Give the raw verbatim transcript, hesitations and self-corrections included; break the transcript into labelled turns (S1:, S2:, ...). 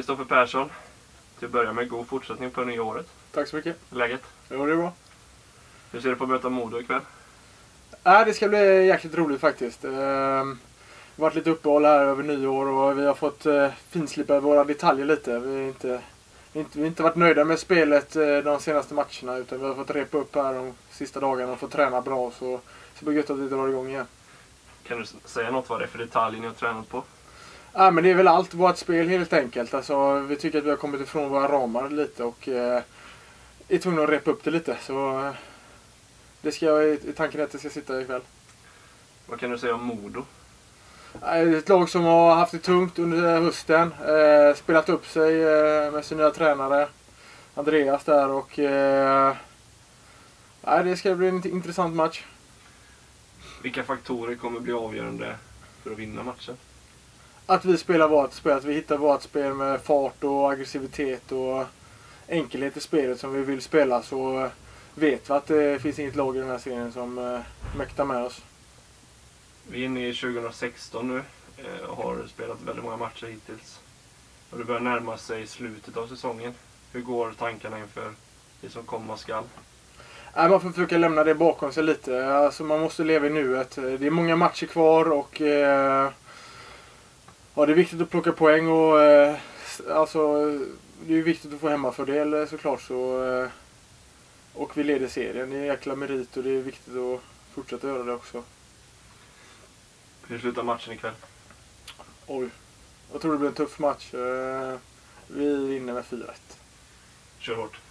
S1: Kristoffer Persson, till att börja med god fortsättning på nya året.
S2: Tack så mycket.
S1: Läget?
S2: Jo, det är bra.
S1: Hur ser du på att möta Modo ikväll?
S2: Äh, det ska bli jäkligt roligt faktiskt. Ehm, det har varit lite uppehåll här över nyår och vi har fått eh, finslipa våra detaljer lite. Vi har inte, inte, vi har inte varit nöjda med spelet eh, de senaste matcherna, utan vi har fått repa upp här de sista dagarna och fått träna bra, så, så det blir gött att vi drar igång igen.
S1: Kan du säga något vad det är för detaljer ni har tränat på?
S2: Ja, men det är väl allt vårt spel helt enkelt. Alltså, vi tycker att vi har kommit ifrån våra ramar lite och eh, är tvungna att repa upp det lite. Så eh, det ska jag i tanken att det ska sitta ikväll.
S1: Vad kan du säga om Modo?
S2: Ett lag som har haft det tungt under hösten. Eh, spelat upp sig eh, med sin nya tränare Andreas där och eh, det ska bli en intressant match.
S1: Vilka faktorer kommer bli avgörande för att vinna matchen?
S2: Att vi spelar vårt spel, att vi hittar vårt spel med fart och aggressivitet och enkelhet i spelet som vi vill spela, så vet vi att det finns inget lag i den här serien som eh, mäktar med oss.
S1: Vi är inne i tjugohundrasexton nu eh, och har spelat väldigt många matcher hittills. Och det börjar närma sig slutet av säsongen. Hur går tankarna inför det som komma skall?
S2: Nej, man får försöka lämna det bakom sig lite. Alltså, man måste leva i nuet. Det är många matcher kvar och eh, ja, det är viktigt att plocka poäng och eh, alltså, det är viktigt att få hemmafördel såklart. Så, eh, och vi leder serien. Det är en jäkla merit och det är viktigt att fortsätta göra det också.
S1: Hur slutar matchen ikväll?
S2: Oj, jag tror det blir en tuff match. Vi vinner med fyra ett.
S1: Kör hårt.